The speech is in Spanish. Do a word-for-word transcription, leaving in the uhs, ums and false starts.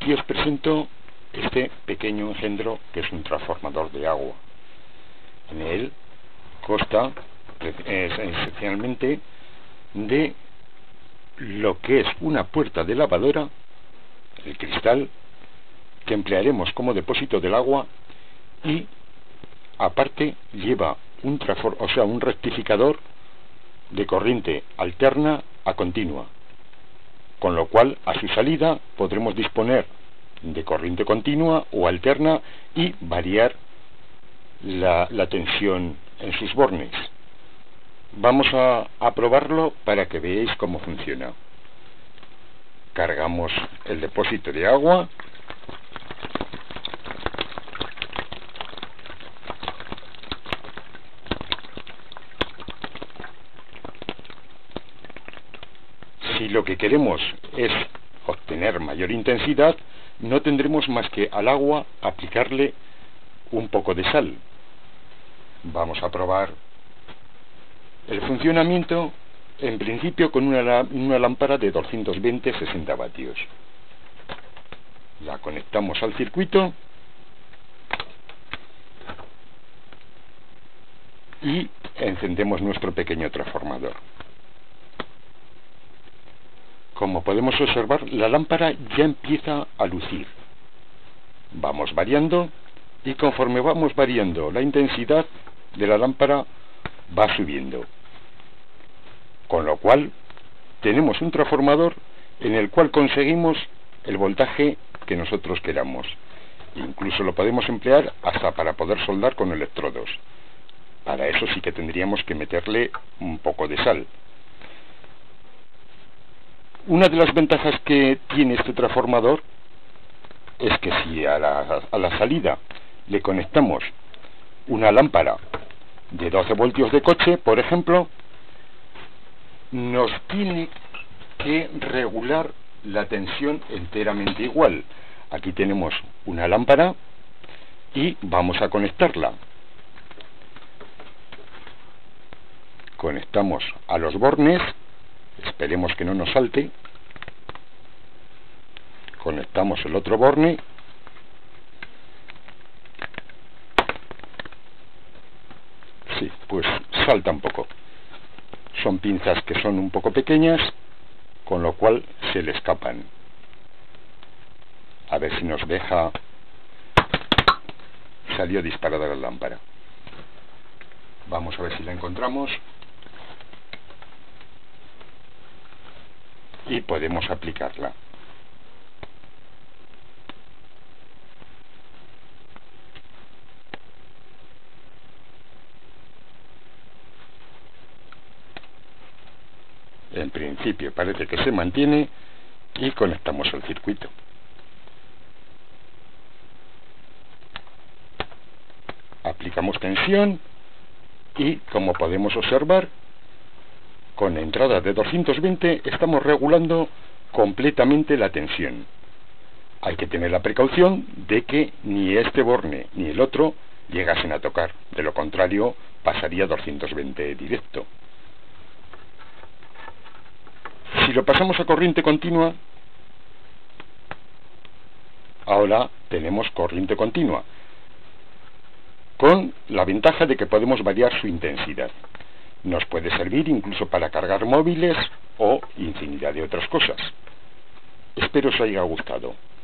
y os presento este pequeño engendro que es un transformador de agua. En él consta esencialmente de lo que es una puerta de lavadora, el cristal, que emplearemos como depósito del agua, y aparte lleva un transfor o sea un rectificador de corriente alterna a continua, con lo cual a su salida podremos disponer de corriente continua o alterna y variar la, la tensión en sus bornes. Vamos a, a probarlo para que veáis cómo funciona. Cargamos el depósito de agua. Si lo que queremos es obtener mayor intensidad, no tendremos más que al agua aplicarle un poco de sal. Vamos a probar el funcionamiento, en principio con una, una lámpara de doscientos veinte a sesenta vatios. La conectamos al circuito y encendemos nuestro pequeño transformador. Como podemos observar, la lámpara ya empieza a lucir. Vamos variando y conforme vamos variando la intensidad de la lámpara va subiendo. Con lo cual tenemos un transformador en el cual conseguimos el voltaje que nosotros queramos. Incluso lo podemos emplear hasta para poder soldar con electrodos. Para eso sí que tendríamos que meterle un poco de sal. Una de las ventajas que tiene este transformador es que si a la, a la salida le conectamos una lámpara de doce voltios de coche, por ejemplo, nos tiene que regular la tensión enteramente igual. Aquí tenemos una lámpara y vamos a conectarla. Conectamos a los bornes. Esperemos que no nos salte. Conectamos el otro borne. Sí, pues salta un poco. Son pinzas que son un poco pequeñas, con lo cual se le escapan. A ver si nos deja. Salió disparada la lámpara. Vamos a ver si la encontramos. Y podemos aplicarla. En principio parece que se mantiene y conectamos al circuito. Aplicamos tensión y, como podemos observar, con entrada de doscientos veinte estamos regulando completamente la tensión. Hay que tener la precaución de que ni este borne ni el otro llegasen a tocar. De lo contrario, pasaría a doscientos veinte directo. Si lo pasamos a corriente continua, ahora tenemos corriente continua, con la ventaja de que podemos variar su intensidad. Nos puede servir incluso para cargar móviles o infinidad de otras cosas. Espero os haya gustado.